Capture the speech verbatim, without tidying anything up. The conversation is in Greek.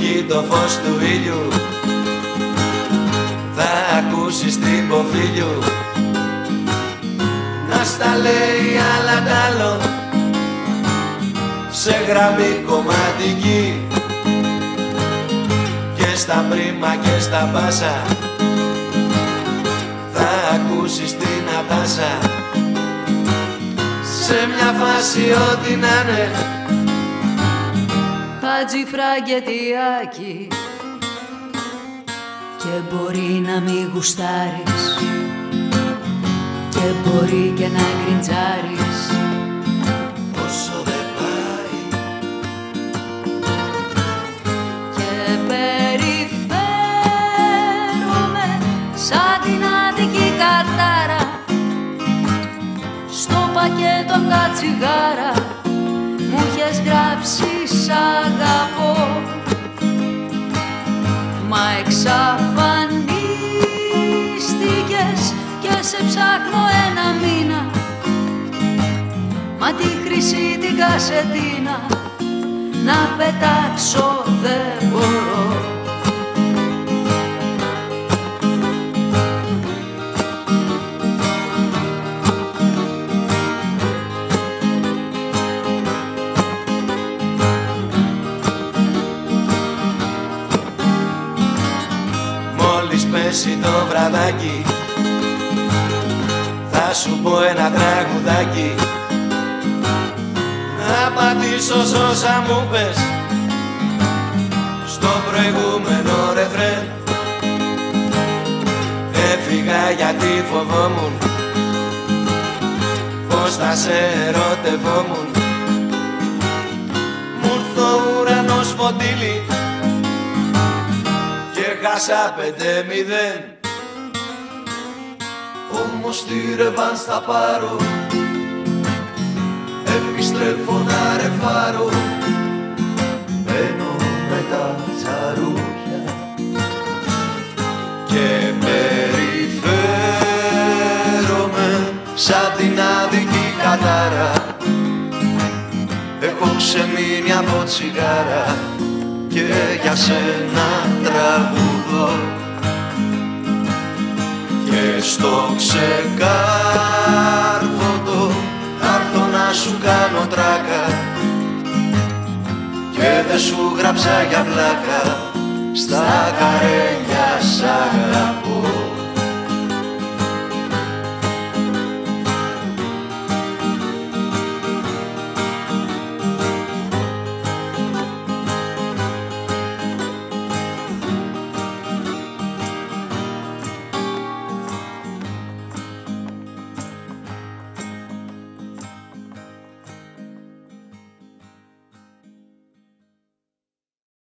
βγει το φως του ήλιου θα ακούσεις την Ποφίλιου να στα λέει άλλα τ' άλλο σε γραμμή κομματική και στα πρίμα και στα πάσα θα ακούσεις την Ατάσα σε μια φάση ό,τι να'ναι Χατζηφραγκετιάκι και μπορεί να μη γουστάρεις και μπορεί και να γκριτζάρεις όσο δεν πάει και περιφέρομαι σαν την Αττική κατάρα στο πακέτο απ' τα τσιγάρα μου είχες γράψει σ' αγαπώ μα εξαφανίστηκες και σε ψάχνω ένα μήνα μα τη χρυσή την κασετίνα να πετάξω δεν μπορώ. Πέσει το βραδάκι θα σου πω ένα τραγουδάκι να απαντήσω σ' όσα μου πες στο προηγούμενο ρεφρέν. Έφυγα γιατί φοβόμουν πως θα σε ερωτευόμουν. Μου ήρθε ο ουρανός φωτίλι χάσα πέντε μηδέν όμως τη ρεβάνς θα πάρω επιστρέφω να ρεφάρω μπαίνω με τα τσαρούχια και περιφέρομαι σαν την Αττική κατάρα έχω ξεμείνει από τσιγάρα και για σένα τραγουδώ και στο ξεκάρβωτο θα έρθω να σου κάνω τράκα και δεν σου γράψα για πλάκα στα καρένια σ' αγαπώ.